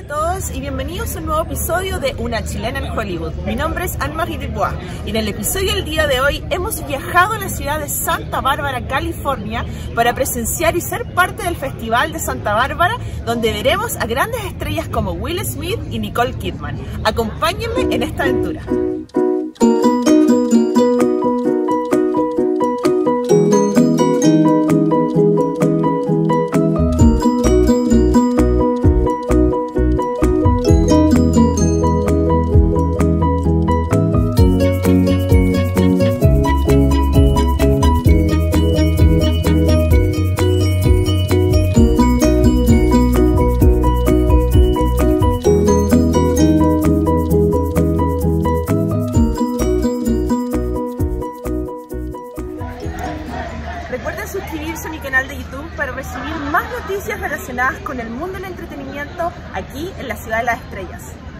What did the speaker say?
a todos y bienvenidos a un nuevo episodio de Una Chilena en Hollywood. Mi nombre es Anne-Marie Dubois y en el episodio del día de hoy hemos viajado a la ciudad de Santa Bárbara, California, para presenciar y ser parte del Festival de Santa Bárbara, donde veremos a grandes estrellas como Will Smith y Nicole Kidman. Acompáñenme en esta aventura. Recuerden suscribirse a mi canal de YouTube para recibir más noticias relacionadas con el mundo del entretenimiento aquí en la Ciudad de las Estrellas.